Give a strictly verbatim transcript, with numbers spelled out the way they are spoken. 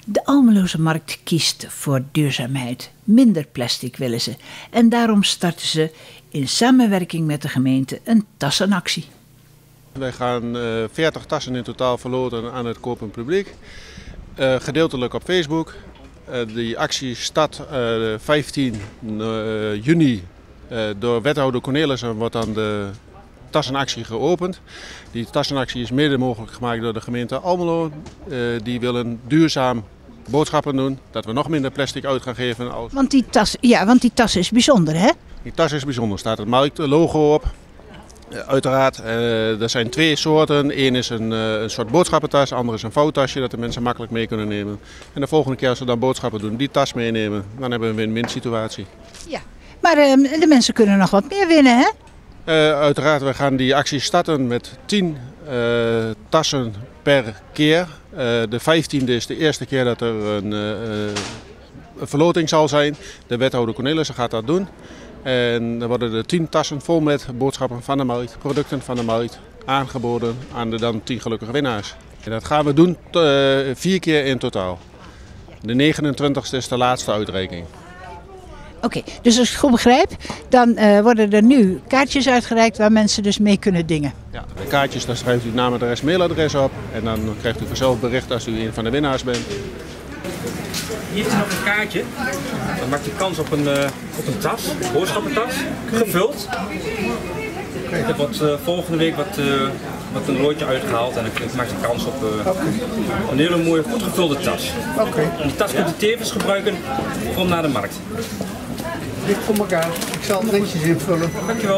De Almeloze Markt kiest voor duurzaamheid. Minder plastic willen ze. En daarom starten ze in samenwerking met de gemeente een tassenactie. Wij gaan uh, veertig tassen in totaal verloten aan het kopend publiek. Uh, gedeeltelijk op Facebook. Uh, die actie start uh, vijftien juni. Uh, door wethouder Cornelissen wordt dan de tassenactie geopend. Die tassenactie is mede mogelijk gemaakt door de gemeente Almelo. Uh, die willen duurzaam boodschappen doen, dat we nog minder plastic uit gaan geven. Als... Want die tas, ja, want die tas is bijzonder, hè? Die tas is bijzonder, staat het marktlogo op. Uh, uiteraard, uh, er zijn twee soorten. Eén is een, uh, een soort boodschappentas, de andere is een vouwtasje dat de mensen makkelijk mee kunnen nemen. En de volgende keer als ze dan boodschappen doen, die tas meenemen, dan hebben we een win-win situatie. Ja, maar uh, de mensen kunnen nog wat meer winnen, hè? Uh, uiteraard, we gaan die actie starten met tien uh, tassen per keer. Uh, de vijftiende is de eerste keer dat er een, uh, een verloting zal zijn. De wethouder Cornelissen gaat dat doen. En dan worden er tien tassen vol met boodschappen van de markt, producten van de markt, aangeboden aan de dan tien gelukkige winnaars. En dat gaan we doen uh, vier keer in totaal. De negenentwintigste is de laatste uitreiking. Oké, okay, dus als ik het goed begrijp, dan uh, worden er nu kaartjes uitgereikt waar mensen dus mee kunnen dingen. Ja, de kaartjes, daar schrijft u naam, adres, mailadres op en dan krijgt u vanzelf bericht als u een van de winnaars bent. Hier is nog een kaartje, dan maakt u kans op een, uh, op een tas, een boodschappentas, gevuld. Er wordt uh, volgende week wat, uh, wat een loodje uitgehaald en dan maakt u kans op uh, een hele mooie, goed gevulde tas. Okay. Die tas kunt u tevens gebruiken om naar de markt. Dit voor elkaar. Ik zal het netjes invullen. Dankjewel.